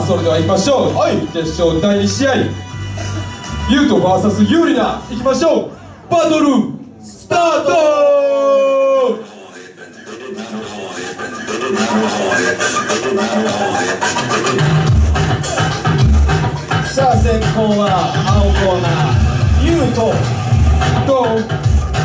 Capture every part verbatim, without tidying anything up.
それでは行きましょう。はい、決勝だいに試合、ユウト ブイエス ユーリナ、行きましょう。バトルスタート。 さあ先攻は青コーナーユウトと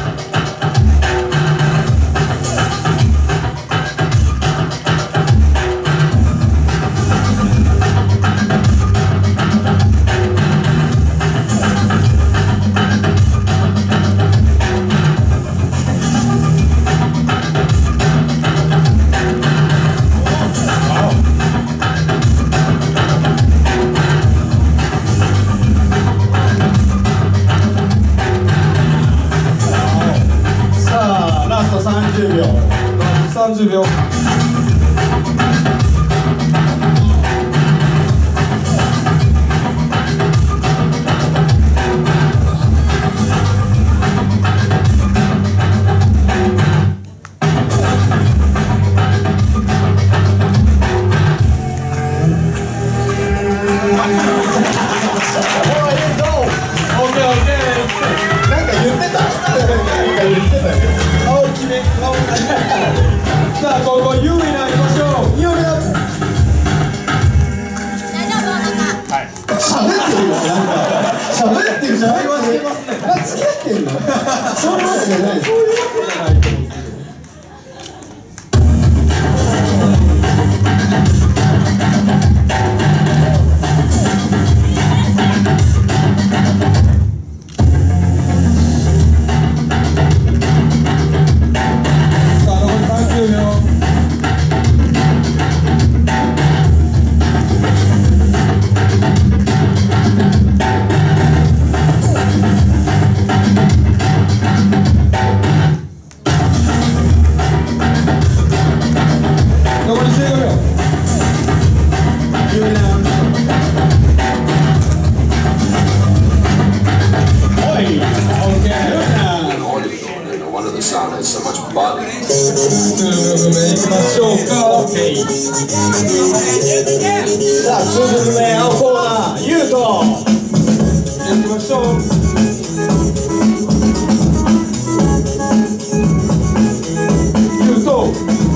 さんじゅうびょうさんじゅうびょう。さあ、ここユーリナ行きましょう。ユーリナ。 大丈夫、お腹。 はい。喋ってるよ。なんか喋ってるじゃん。会話してますね。あ、付き合ってんの。そういうわけじゃない。そういうわけじゃないと思う。 So much butter. 行きましょうか。 さあ、ツー組目青コーナーユウト行きましょう。ユウト。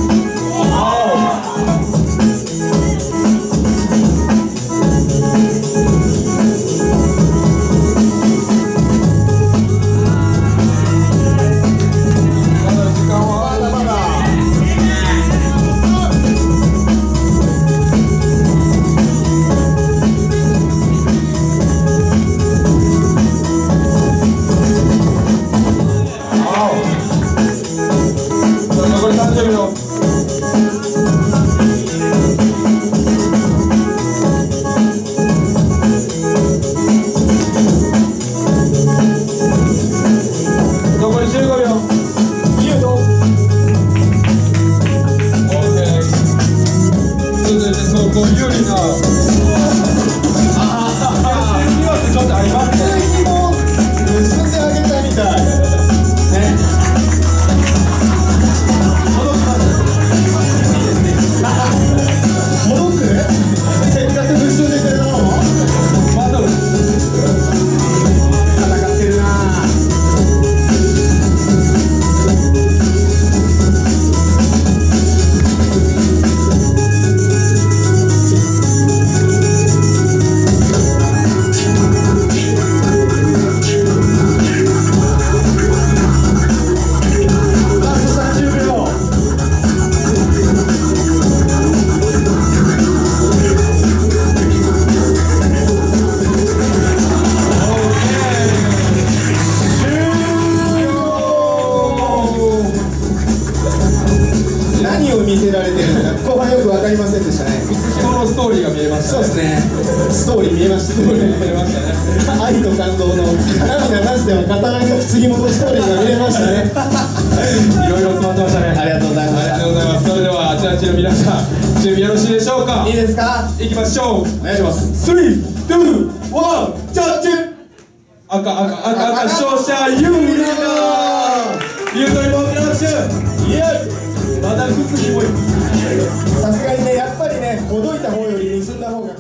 見せられてるのか後半よく分かりませんでしたね。 人のストーリーが見えましたね。 そうですね。ストーリー見えましたね。 見えましたね。 愛と感動の涙なしでは語られる杉本ストーリーが見えましたね。 いろいろ詰まってましたね。 ありがとうございました。 ありがとうございます。それではジャッジの皆さん準備よろしいでしょうか。 いいですか。 いきましょう。 お願いします。 スリー、ツー、ワン、ジャッジ。赤赤赤赤勝者ユーリナ。ユートリボンクラッシュ。イエイ。まだ靴にもいい。 さすがにね、やっぱりね、ほどいた方より盗んだ方が勝ち。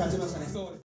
勝ちましたね。 そう